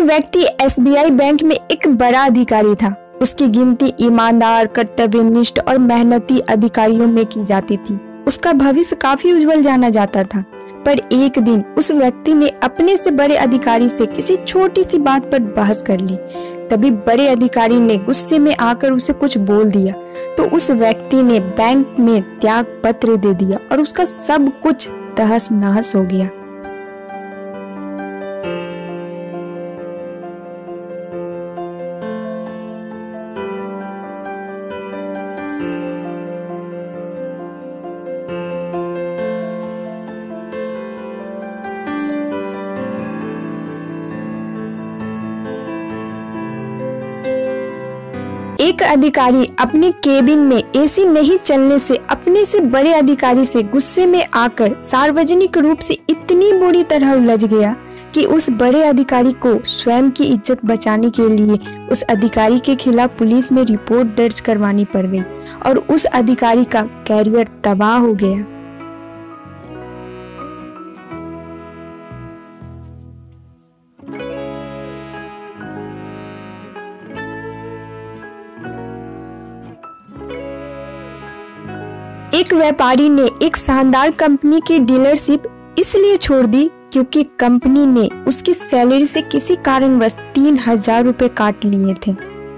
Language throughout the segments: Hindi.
व्यक्ति एसबीआई बैंक में एक बड़ा अधिकारी था। उसकी गिनती ईमानदार, कर्तव्यनिष्ठ और मेहनती अधिकारियों में की जाती थी। उसका भविष्य काफी उज्जवल जाना जाता था। पर एक दिन उस व्यक्ति ने अपने से बड़े अधिकारी से किसी छोटी सी बात पर बहस कर ली। तभी बड़े अधिकारी ने गुस्से में आकर उसे कुछ बोल दिया तो उस व्यक्ति ने बैंक में त्याग पत्र दे दिया और उसका सब कुछ तहस नहस हो गया। एक अधिकारी अपने केबिन में एसी नहीं चलने से अपने से बड़े अधिकारी से गुस्से में आकर सार्वजनिक रूप से इतनी बुरी तरह उलझ गया कि उस बड़े अधिकारी को स्वयं की इज्जत बचाने के लिए उस अधिकारी के खिलाफ पुलिस में रिपोर्ट दर्ज करवानी पड़ गई और उस अधिकारी का कैरियर तबाह हो गया। एक व्यापारी ने एक शानदार कंपनी की डीलरशिप इसलिए छोड़ दी क्योंकि कंपनी ने उसकी सैलरी से किसी कारणवश 3000 रुपए काट लिए थे।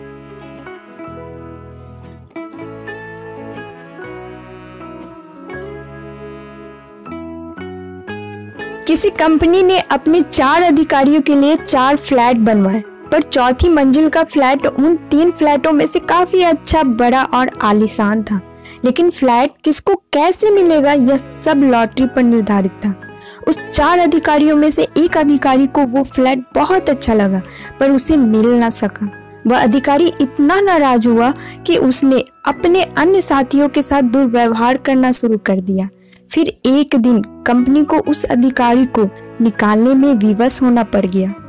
किसी कंपनी ने अपने 4 अधिकारियों के लिए 4 फ्लैट बनवाए, पर चौथी मंजिल का फ्लैट उन 3 फ्लैटों में से काफी अच्छा, बड़ा और आलीशान था। लेकिन फ्लैट किसको कैसे मिलेगा यह सब लॉटरी पर निर्धारित था। उस 4 अधिकारियों में से एक अधिकारी को वो फ्लैट बहुत अच्छा लगा पर उसे मिल ना सका। वह अधिकारी इतना नाराज हुआ कि उसने अपने अन्य साथियों के साथ दुर्व्यवहार करना शुरू कर दिया। फिर एक दिन कंपनी को उस अधिकारी को निकालने में विवश होना पड़ गया।